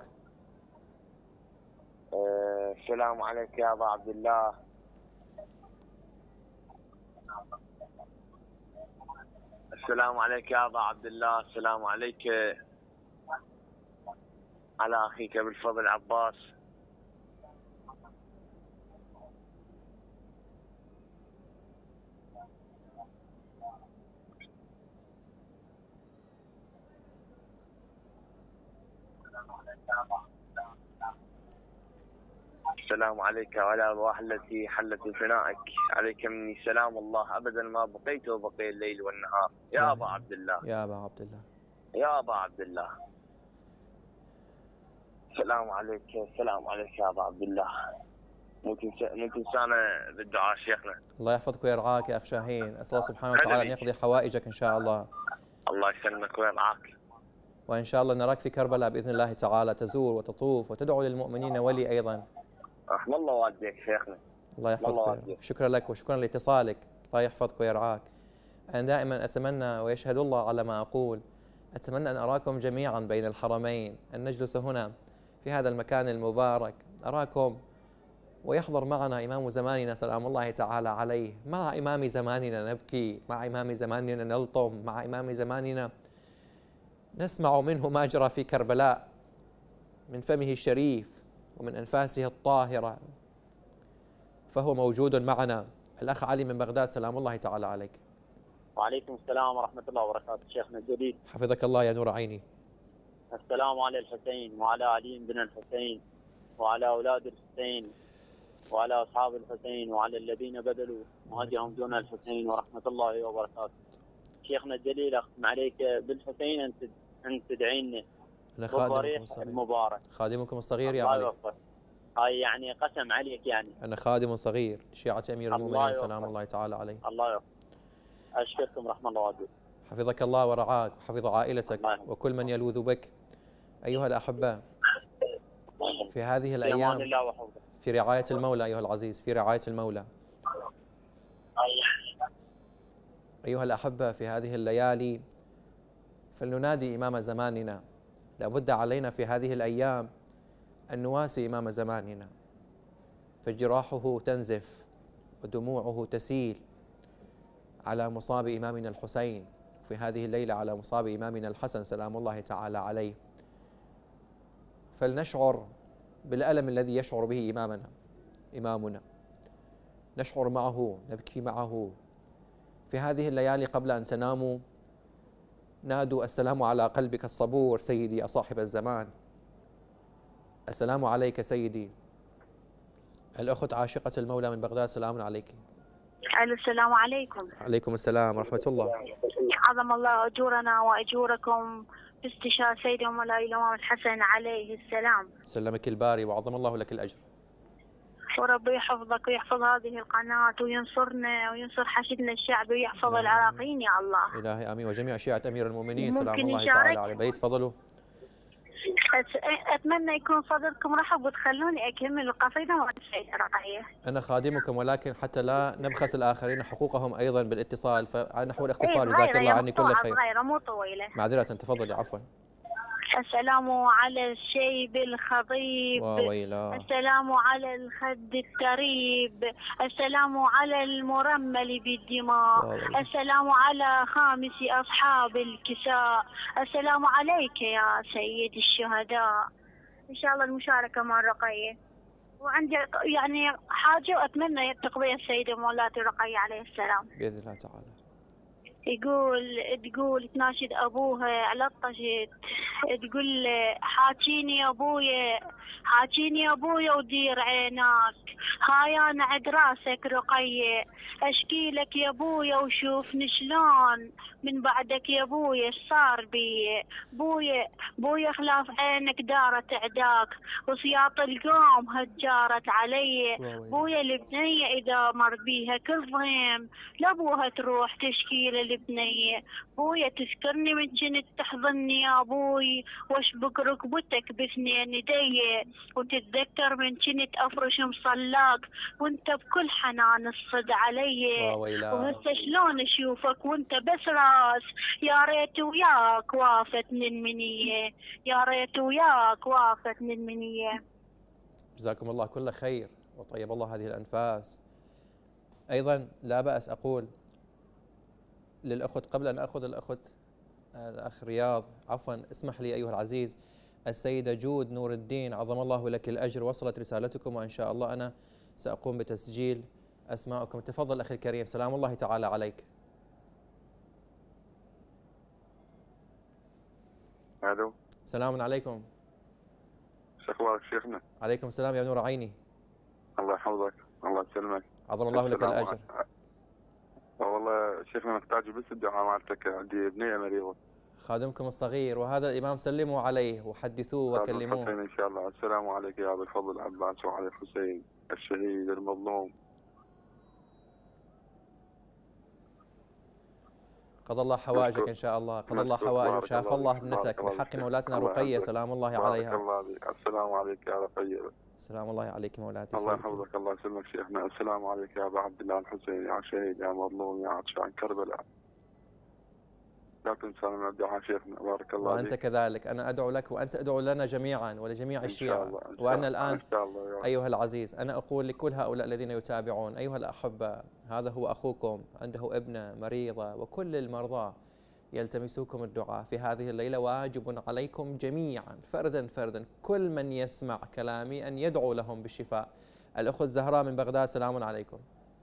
السلام عليك يا أبا عبد الله. السلام عليك يا أبا عبد الله. السلام عليك على أخيك أبو الفضل عباس. السلام عليك وعلى أرواح التي حلت بفنائك. عليك مني سلام الله أبدا ما بقيت وبقي الليل والنهار يا أبا عبد الله. يا أبا عبد الله. يا أبا عبد الله. السلام عليك. السلام عليك يا أبا عبد الله. مو تنسانا بالدعاء شيخنا. الله يحفظك ويرعاك يا أخ شاهين. أسأل الله سبحانه وتعالى أن يقضي حوائجك إن شاء الله. الله يسلمك ويرعاك. وإن شاء الله نراك في كربلاء بإذن الله تعالى، تزور وتطوف وتدعو للمؤمنين ولي أيضا. رحم الله والديك شيخنا. الله يحفظك ويرعاك. شكرا لك وشكرا لاتصالك. الله يحفظك ويرعاك. أنا دائما أتمنى ويشهد الله على ما أقول، أتمنى أن أراكم جميعا بين الحرمين، أن نجلس هنا في هذا المكان المبارك، أراكم ويحضر معنا إمام زماننا سلام الله تعالى عليه، مع إمام زماننا نبكي، مع إمام زماننا نلطم، مع إمام زماننا نسمع منه ما جرى في كربلاء من فمه الشريف ومن أنفاسه الطاهرة، فهو موجود معنا. الأخ علي من بغداد سلام الله تعالى عليك. وعليكم السلام ورحمة الله وبركاته شيخنا الجليل. حفظك الله يا نور عيني. السلام على الحسين وعلى علي بن الحسين وعلى أولاد الحسين وعلى أصحاب الحسين وعلى الذين بذلوا مهجهم دون الحسين ورحمة الله وبركاته. شيخنا الجليل أختم عليك بالحسين أن تدعينا أنا خادمكم الصغير المبارك. خادمكم الصغير يا علي. هاي يعني قسم عليك يعني. أنا خادم صغير شيعة أمير المؤمنين سلام الله تعالى عليه. الله يوفقك. أشكركم رحمة الله وبركاته. حفظك الله ورعاك وحفظ عائلتك وكل من يلوذ بك. أيها الأحبة، في هذه الأيام في رعاية المولى أيها العزيز، في رعاية المولى. أيها الأحبة، في هذه الليالي فلننادي إمام زماننا. لابد علينا في هذه الأيام أن نواسي إمام زماننا، فجراحه تنزف ودموعه تسيل على مصاب إمامنا الحسين، في هذه الليلة على مصاب إمامنا الحسن سلام الله تعالى عليه. فلنشعر بالألم الذي يشعر به إمامنا، نشعر معه، نبكي معه. في هذه الليالي قبل أن تناموا نادوا السلام على قلبك الصبور سيدي يا صاحب الزمان. السلام عليك سيدي. الأخت عاشقة المولى من بغداد سلام عليك. السلام عليكم. عليكم السلام ورحمة الله. عظم الله أجورنا وأجوركم باستشهاد سيدي ومولاي الإمام الحسن عليه السلام. سلمك الباري وعظم الله لك الأجر. وربي يحفظك ويحفظ هذه القناة وينصرنا وينصر حشدنا الشعبي ويحفظ العراقيين يا الله. إلهي آمين. وجميع شيعة أمير المؤمنين سلام الله تعالى عليه. بيت فضله. أتمنى يكون صدركم رحب وتخلوني أكمل القصيدة والسيدة رقية. أنا خادمكم، ولكن حتى لا نبخس الآخرين حقوقهم أيضا بالاتصال، فعلى نحو الاختصار جزاك الله عني كل خير. صغيرة مو طويلة. معذرة تفضلي عفوا. السلام على الشيب الخضيب، السلام على الخد التريب، السلام على المرمل بالدماء، السلام على خامس أصحاب الكساء، السلام عليك يا سيد الشهداء. إن شاء الله المشاركة مع رقية. وعندي يعني حاجة وأتمنى تقضيها السيدة مولاتي رقية عليه السلام بإذن الله تعالى. تقول تناشد أبوها على الطشت، تقول حاكيني يا أبويا، حاكيني يا أبويا ودير عيناك، هاي أنا عند راسك رقية، أشكي لك يا أبويا وشوفني شلون من بعدك يا أبويا صار بي. بويا خلاف عينك دارت عداك وسياط القوم هجارت علي. بويا البنية إذا مر بيها كل ضيم لابوها تروح تشكي للبنية. بويا تذكرني من جنت تحضني يا أبوي واشبك ركبتك باثنين يدي، وتتذكر من جنت أفرش مصلاك وانت بكل حنان الصد علي. وهسه شلون أشوفك وانت بس راس، يا ريت وياك وافتني المنية، يا ريت وياك وافتني المنية. جزاكم الله كل خير وطيب الله هذه الأنفاس. أيضا لا بأس أقول للأخت قبل أن أخذ الأخ رياض، عفوا اسمح لي أيها العزيز، السيدة جود نور الدين عظم الله لك الأجر، وصلت رسالتكم وإن شاء الله أنا سأقوم بتسجيل أسماءكم. تفضل أخي الكريم، سلام الله تعالى عليك. الو، سلام عليكم. شو اخبارك شيخنا؟ عليكم السلام يا نور عيني. الله يحفظك، الله يسلمك. عظم الله لك الأجر. والله شيخنا محتاج بس الدعاء مالتك، عندي بنية مريضة. خادمكم الصغير وهذا الإمام سلموا عليه وحدثوه وكلموه. الحسين إن شاء الله. السلام عليك يا أبا الفضل عباس وعلى الحسين الشهيد المظلوم. قضى الله حوائجك إن شاء الله، قضى الله حوائجك وشاف الله ابنتك بحق مولاتنا رقية سلام الله عليها. بارك الله بك. السلام عليك يا رقية. سلام الله عليك مولاتي. الله يحفظك، الله يسلمك شيخنا. السلام عليك يا أبا عبد الله الحسين، يا شهيد يا مظلوم يا عطشان كربلاء. لا تنسى من الدعاء شيخنا، بارك الله وأنت بك. كذلك، أنا أدعو لك وأنت أدعو لنا جميعا ولجميع الشيعة. وأنا الآن أيها العزيز أنا أقول لكل هؤلاء الذين يتابعون، أيها الأحبة، هذا هو أخوكم عنده ابنة مريضة وكل المرضى يلتمسوكم الدعاء في هذه الليلة. واجب عليكم جميعا فردا فردا كل من يسمع كلامي أن يدعو لهم بالشفاء. الأخت زهراء من بغداد، سلام عليكم.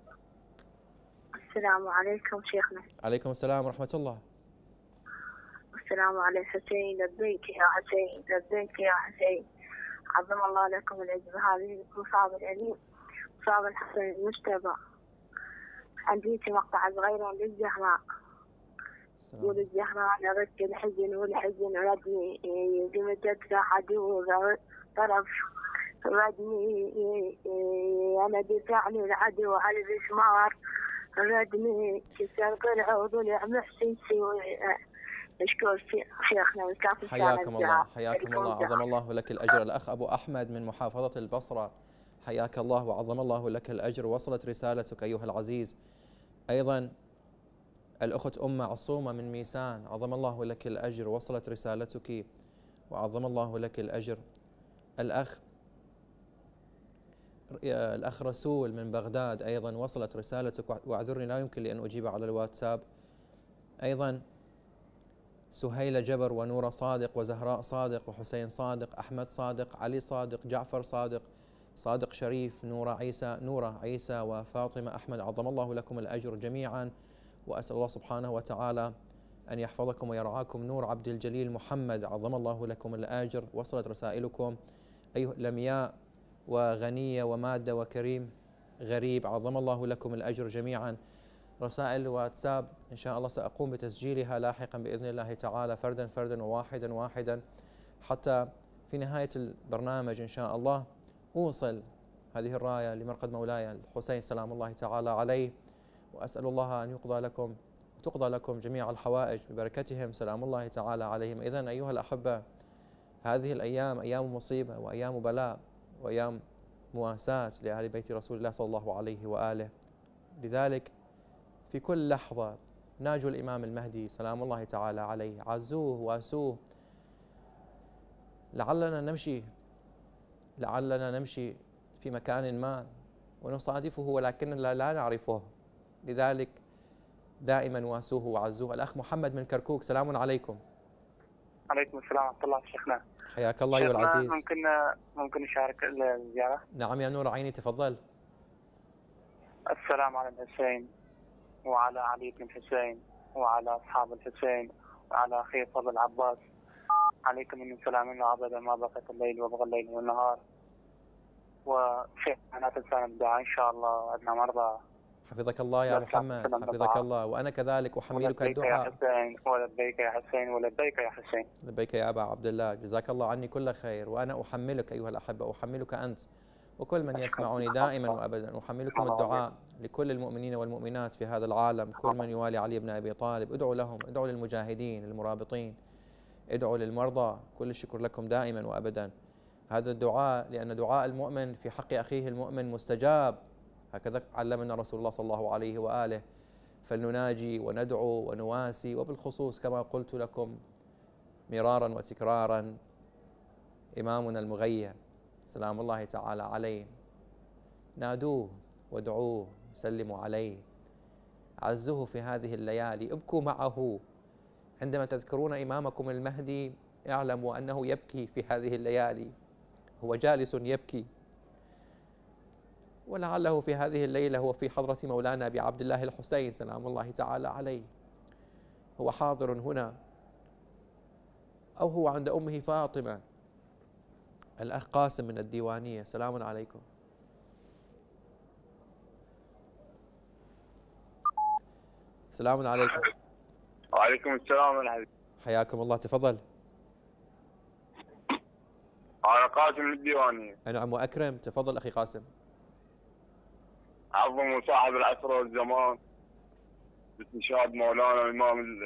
السلام عليكم شيخنا. عليكم السلام ورحمة الله. السلام على الحسين. لبيك يا حسين، لبيك يا حسين. عظم الله لكم الأجر. هذه المصاب الأليم مصاب الحسين المجتبى. عندي مقطع صغير للزهراء. يقول الزهراء نغك الحزن والحزن ردني بمجدك عدو طرف ردني أنا دفعني العدو على المسمار ردني كسر ضلع وضلع محسن سوي. نشكر شيخنا والكافي. حياكم الله، حياكم الله، عظم الله لك الأجر. الأخ أبو أحمد من محافظة البصرة، حياك الله وعظم الله لك الأجر، وصلت رسالتك أيها العزيز. أيضا الأخت أم عصومة من ميسان، عظم الله لك الأجر، وصلت رسالتك وعظم الله لك الأجر. الأخ رسول من بغداد أيضا وصلت رسالتك، واعذرني لا يمكن لي أن أجيب على الواتساب. أيضا سهيلة جبر ونورة صادق وزهراء صادق وحسين صادق، أحمد صادق، علي صادق، جعفر صادق، صادق شريف، نورة عيسى وفاطمة أحمد، عظم الله لكم الأجر جميعا، وأسأل الله سبحانه وتعالى أن يحفظكم ويرعاكم. نور عبد الجليل محمد، عظم الله لكم الأجر، وصلت رسائلكم. أيها لمياء وغنية ومادة وكريم غريب، عظم الله لكم الأجر جميعا. رسائل واتساب إن شاء الله سأقوم بتسجيلها لاحقا بإذن الله تعالى فردا فردا وواحدا واحدا، حتى في نهاية البرنامج إن شاء الله أوصل هذه الراية لمرقد مولاي الحسين سلام الله تعالى عليه، وأسأل الله أن تقضى لكم جميع الحوائج ببركتهم سلام الله تعالى عليهم. إذن أيها الأحبة، هذه الأيام أيام مصيبة وأيام بلاء وأيام مواساة لأهل بيت رسول الله صلى الله عليه وآله، لذلك في كل لحظة ناجوا الإمام المهدي سلام الله تعالى عليه، عزوه واسوه. لعلنا نمشي في مكان ما ونصادفه ولكننا لا نعرفه، لذلك دائما واسوه وعزوه. الأخ محمد من كركوك، سلام عليكم. عليكم السلام ورحمة الله شيخنا. حياك الله أيها العزيز. ممكن نشارك الزيارة؟ نعم يا نور عيني، تفضل. السلام على الحسين وعلى علي بن الحسين وعلى أصحاب الحسين وعلى أخي فضل العباس، عليكم من سلام أبدا ما بقيت الليل وبغى الليل والنهار. وشيخنا لا تنسانا بالدعاء إن شاء الله، عندنا مرضى. حفظك الله يا محمد، حفظك الله، وأنا كذلك أحملك الدعاء. لبيك يا حسين ولبيك يا حسين ولبيك يا حسين. لبيك يا أبا عبد الله، جزاك الله عني كل خير، وأنا أحملك أيها الأحبة، أحملك أنت وكل من يسمعني دائما وأبدا، أحملكم الدعاء لكل المؤمنين والمؤمنات في هذا العالم، كل من يوالي علي بن أبي طالب، ادعوا لهم، ادعوا للمجاهدين المرابطين، ادعوا للمرضى، كل الشكر لكم دائما وأبدا. هذا الدعاء لأن دعاء المؤمن في حق أخيه المؤمن مستجاب، هكذا علمنا رسول الله صلى الله عليه وآله، فلنناجي وندعو ونواسي، وبالخصوص كما قلت لكم مرارا وتكرارا إمامنا المغير سلام الله تعالى عليه، نادوه وادعوه سلموا عليه، عزوه في هذه الليالي، ابكوا معه. عندما تذكرون إمامكم المهدي اعلموا أنه يبكي في هذه الليالي، هو جالس يبكي، ولعله في هذه الليلة هو في حضرة مولانا أبي عبد الله الحسين سلام الله تعالى عليه، هو حاضر هنا، أو هو عند أمه فاطمة. الأخ قاسم من الديوانية، سلام عليكم. سلام عليكم. وعليكم السلام ورحمة. حياكم الله، تفضل. أنا قاسم من الديوانية. نعم وأكرم، تفضل أخي قاسم. عظم صاحب العصر والزمان باستشهاد مولانا الإمام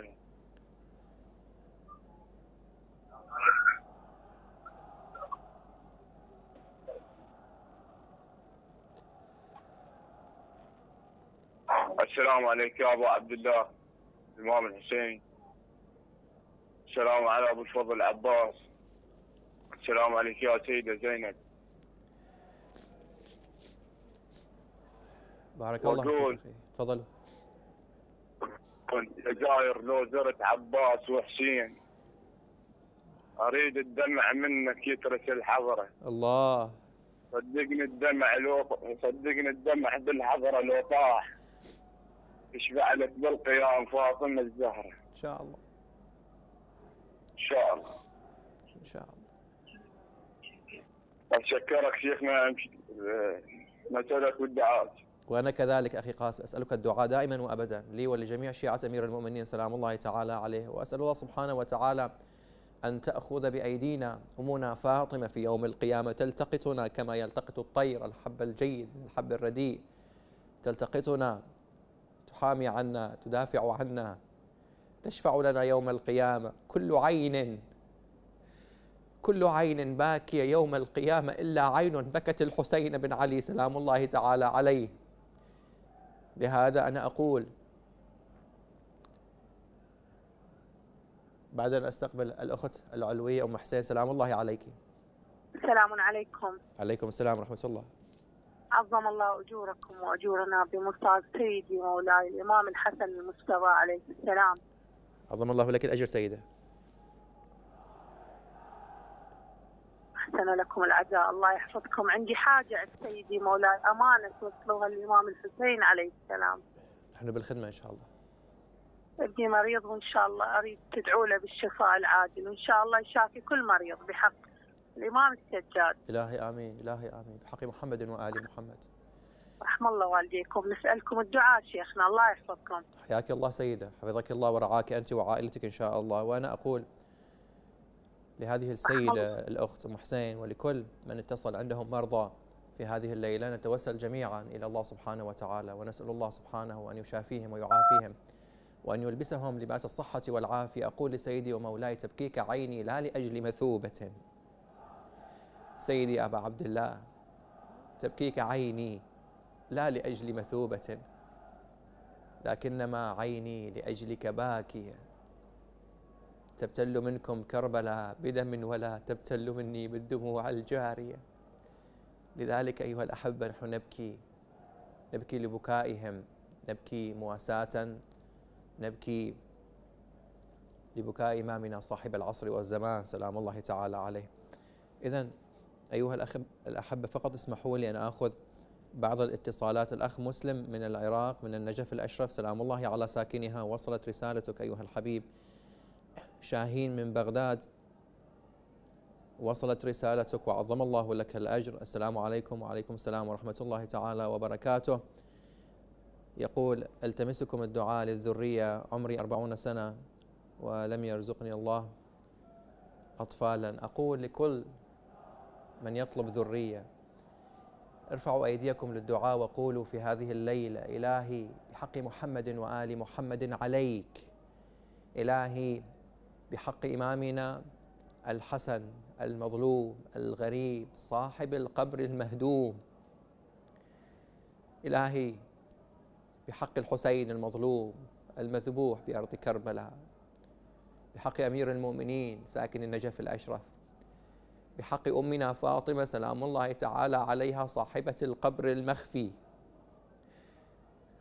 السلام عليك يا أبو عبد الله الإمام الحسين. السلام على أبو الفضل العباس. السلام عليك يا سيدة زينب. بارك الله فيك أخي، تفضلوا. كنت الجزائر لو زرت عباس وحسين أريد الدمع منك يترك الحضرة. الله. صدقني الدمع بالحضرة لو طاح يشبع لك بالقيام فاطمة الزهرة. إن شاء الله. إن شاء الله. إن شاء الله. أتشكرك شيخنا مسألة والدعاء. وأنا كذلك أخي قاسم أسألك الدعاء دائما وأبدا لي ولجميع شيعة أمير المؤمنين سلام الله تعالى عليه، وأسأل الله سبحانه وتعالى أن تأخذ بأيدينا أمنا فاطمة في يوم القيامة، تلتقطنا كما يلتقط الطير الحب الجيد من الحب الرديء، تلتقطنا تحامي عنا، تدافع عنا، تشفع لنا يوم القيامة. كل عين باكية يوم القيامة إلا عين بكت الحسين بن علي سلام الله تعالى عليه. لهذا أنا أقول بعد أن أستقبل الأخت العلوية أم حسين سلام الله عليك. السلام عليكم. عليكم السلام ورحمة الله. عظم الله أجوركم وأجورنا بمرتاض سيدي مولاي الإمام الحسن المجتبى عليه السلام. عظم الله لك الأجر سيدة. أحسن لكم العزاء، الله يحفظكم. عندي حاجة سيدي مولاي أمانة توصلوها للإمام الحسين عليه السلام. نحن بالخدمة إن شاء الله. ابني مريض وإن شاء الله أريد تدعوا له بالشفاء العاجل، وإن شاء الله يشافي كل مريض بحق الإمام السجاد. إلهي آمين، إلهي آمين، بحق محمد وآل محمد. رحم الله والديكم. نسألكم الدعاء شيخنا، الله يحفظكم. حياك الله سيدة، حفظك الله ورعاك أنت وعائلتك إن شاء الله. وأنا أقول لهذه السيدة الأخت أم حسين ولكل من اتصل عندهم مرضى في هذه الليلة، نتوسل جميعا إلى الله سبحانه وتعالى ونسأل الله سبحانه أن يشافيهم ويعافيهم وأن يلبسهم لباس الصحة والعافية. أقول لسيدي ومولاي تبكيك عيني لا لأجل مثوبة، سيدي أبا عبد الله تبكيك عيني لا لأجل مثوبة، لكنما عيني لأجلك باكية. تبتل منكم كربلاء بدم ولا تبتل مني بالدموع الجارية. لذلك أيها الأحبة نحن نبكي لبكائهم، نبكي مواساة، نبكي لبكاء إمامنا صاحب العصر والزمان سلام الله تعالى عليه. إذن أيها الأحبة فقط اسمحوا لي أن آخذ بعض الاتصالات. الأخ مسلم من العراق من النجف الأشرف سلام الله على ساكنها، وصلت رسالتك أيها الحبيب. شاهين من بغداد وصلت رسالتك وعظم الله لك الأجر. السلام عليكم. وعليكم السلام ورحمة الله تعالى وبركاته. يقول التمسكم الدعاء للذرية، عمري 40 سنة ولم يرزقني الله أطفالا. أقول لكل من يطلب ذرية ارفعوا أيديكم للدعاء وقولوا في هذه الليلة إلهي بحق محمد وآل محمد عليك، إلهي بحق إمامنا الحسن المظلوم الغريب صاحب القبر المهدوم، إلهي بحق الحسين المظلوم المذبوح بأرض كربلاء، بحق أمير المؤمنين ساكن النجف الأشرف، بحق أمنا فاطمة سلام الله تعالى عليها صاحبة القبر المخفي.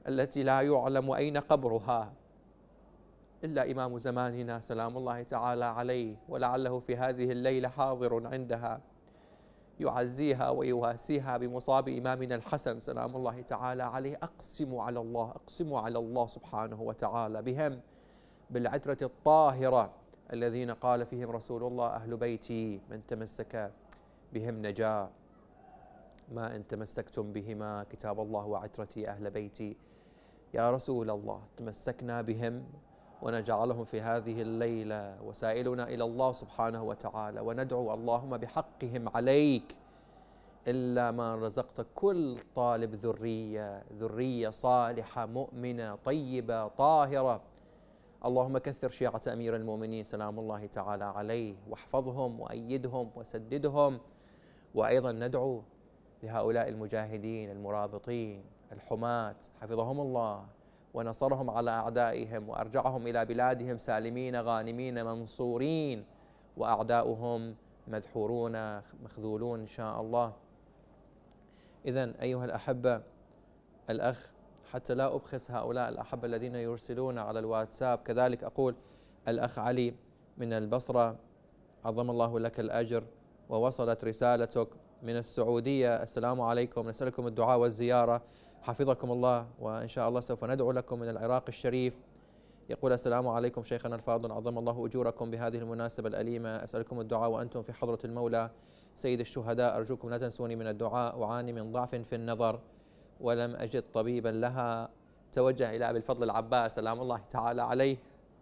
التي لا يعلم أين قبرها إلا إمام زماننا سلام الله تعالى عليه، ولعله في هذه الليلة حاضر عندها يعزيها ويواسيها بمصاب إمامنا الحسن سلام الله تعالى عليه. أقسم على الله سبحانه وتعالى بهم بالعترة الطاهرة الذين قال فيهم رسول الله: أهل بيتي من تمسك بهم نجا، ما إن تمسكتم بهما كتاب الله وعترتي أهل بيتي. يا رسول الله، تمسكنا بهم ونجعلهم في هذه الليلة وسائلنا إلى الله سبحانه وتعالى، وندعو اللهم بحقهم عليك إلا ما رزقت كل طالب ذرية صالحة مؤمنة طيبة طاهرة. اللهم كثر شيعة أمير المؤمنين سلام الله تعالى عليه، واحفظهم وأيدهم وسددهم. وأيضا ندعو لهؤلاء المجاهدين المرابطين الحماة حفظهم الله ونصرهم على أعدائهم وأرجعهم إلى بلادهم سالمين غانمين منصورين، وأعداؤهم مدحورون مخذولون إن شاء الله. إذن أيها الأحبة، الأخ حتى لا أبخس هؤلاء الأحبة الذين يرسلون على الواتساب، كذلك أقول الأخ علي من البصرة عظم الله لك الأجر، ووصلت رسالتك من السعودية: السلام عليكم، نسألكم الدعاء والزيارة حفظكم الله، وإن شاء الله سوف ندعو لكم. من العراق الشريف يقول: السلام عليكم شيخنا الفاضل، عظم الله أجوركم بهذه المناسبة الأليمة، أسألكم الدعاء وأنتم في حضرة المولى سيد الشهداء، أرجوكم لا تنسوني من الدعاء، أعاني من ضعف في النظر ولم أجد طبيبا لها. توجه إلى أبي الفضل العباس سلام الله تعالى عليه،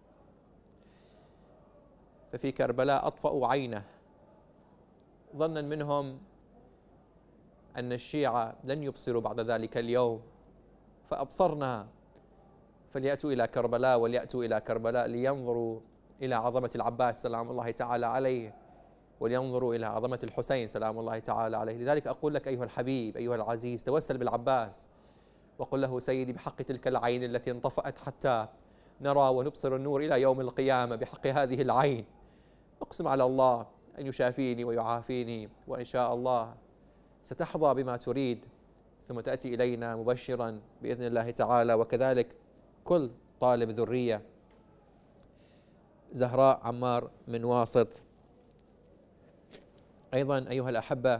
ففي كربلاء أطفأوا عينه ظنا منهم أن الشيعة لن يبصروا بعد ذلك اليوم، فأبصرنا، فليأتوا إلى كربلاء وليأتوا إلى كربلاء لينظروا إلى عظمة العباس سلام الله تعالى عليه، ولينظروا إلى عظمة الحسين سلام الله تعالى عليه. لذلك أقول لك أيها الحبيب أيها العزيز، توسل بالعباس وقل له: سيدي بحق تلك العين التي انطفأت حتى نرى ونبصر النور إلى يوم القيامة، بحق هذه العين أقسم على الله أن يشافيني ويعافيني، وإن شاء الله ستحظى بما تريد ثم تأتي إلينا مبشرا بإذن الله تعالى، وكذلك كل طالب ذرية. زهراء عمار من واسط أيضا أيها الأحبة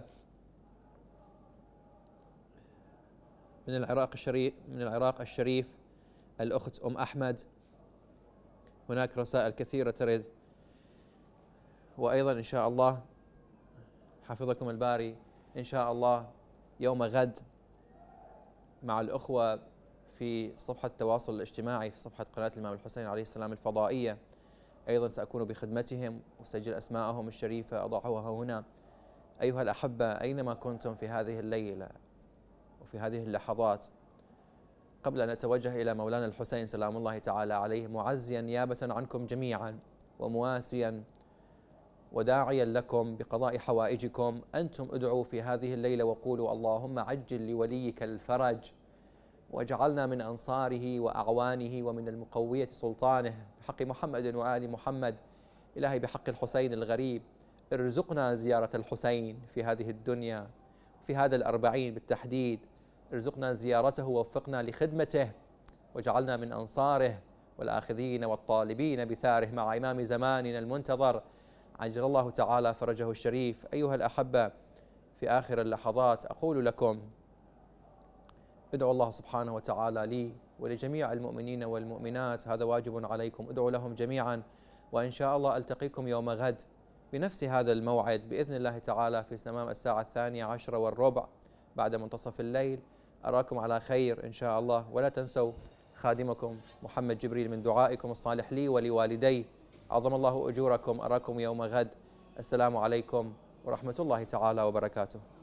من العراق الشريف الأخت أم أحمد. هناك رسائل كثيرة ترد، وأيضا إن شاء الله حفظكم الباري إن شاء الله يوم غد مع الأخوة في صفحة التواصل الاجتماعي في صفحة قناة الإمام الحسين عليه السلام الفضائية، أيضا سأكون بخدمتهم وسجل أسماءهم الشريفة أضعها هنا. أيها الأحبة، أينما كنتم في هذه الليلة وفي هذه اللحظات، قبل أن نتوجه إلى مولانا الحسين سلام الله تعالى عليه، معزيا نيابة عنكم جميعا ومواسيا وداعيا لكم بقضاء حوائجكم، أنتم ادعوا في هذه الليلة وقولوا: اللهم عجل لوليك الفرج، واجعلنا من أنصاره وأعوانه ومن المقوية سلطانه، بحق محمد وآل محمد. إلهي بحق الحسين الغريب ارزقنا زيارة الحسين في هذه الدنيا، في هذا الأربعين بالتحديد، ارزقنا زيارته ووفقنا لخدمته، واجعلنا من أنصاره والآخذين والطالبين بثاره مع إمام زماننا المنتظر عجل الله تعالى فرجه الشريف. أيها الأحبة، في آخر اللحظات أقول لكم: ادعوا الله سبحانه وتعالى لي ولجميع المؤمنين والمؤمنات، هذا واجب عليكم، ادعوا لهم جميعا. وإن شاء الله ألتقيكم يوم غد بنفس هذا الموعد بإذن الله تعالى في تمام الساعة 12:15 بعد منتصف الليل. أراكم على خير إن شاء الله، ولا تنسوا خادمكم محمد جبريل من دعائكم الصالح لي ولوالدي، عظم الله أجوركم. أراكم يوم غد. السلام عليكم ورحمة الله تعالى وبركاته.